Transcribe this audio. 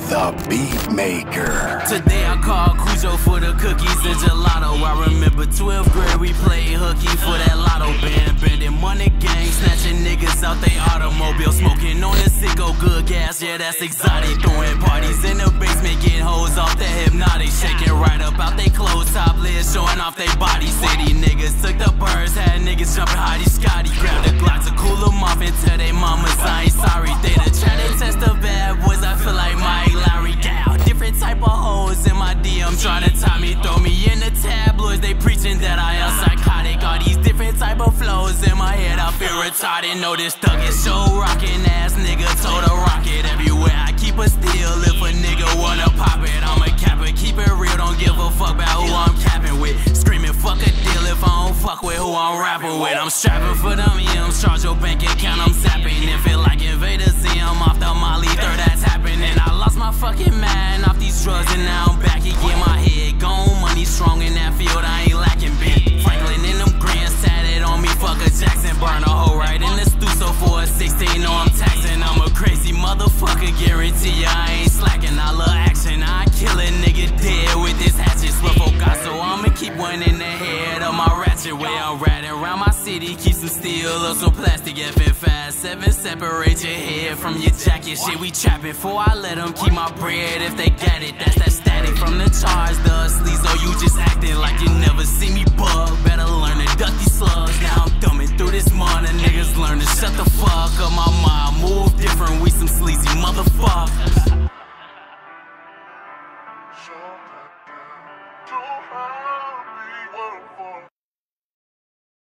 the beat maker. Today I called Cujo for the cookies and gelato. I remember 12th grade we played hooky for that lotto band. Bending money gang, snatching niggas out they automobile. Smoking on the sicko, good gas, yeah that's exotic. Throwing parties in the basement, getting hoes off the hypnotic. Shaking right up out they clothes, topless, showing off they body. City niggas took the birds, had niggas jumping hotty Scotty. Grabbed the Glock to cool them off and tell they mamas I ain't sorry. They done try to test the bad boys, I feel like Mike Lowry. Down, different type of hoes in my DM trying to tie me, throw me in the tabloids. They preaching that I am psychotic. All these different type of flows in my head, I feel retarded. Know this thuggish show rockin' ass nigga told a rocket everywhere. I keep a steal if a nigga wanna pop it. I'm a capper, keep it real, don't give a fuck about who I'm capping with. Screaming fuck a deal if I don't fuck with who I'm rapping with. I'm strapping for them M's, charge your bank account, I'm zapping. It feel like Invader Z, I'm off the Molly, third that's happening. I lost my fucking mind off these drugs and now I'm back again. My head gone, money strong in that field, I ain't lacking Ben Franklin and them grands tatted on me, fuck a Jackson. Burn a hole right in the studio for a 16, know I'm taxing. I'm a crazy motherfucker, guarantee ya I ain't slacking. I love action, I kill a nigga dead with this hatchet. Swear for God, so I'ma keep one in the head of my ratchet way. I'm ratting around my city, keep some steel or some plastic. FN57, separate your head from your jacket. Shit, we trapping before I let them keep my bread if they get it. That's that static from the charge, the sleaze. Oh, you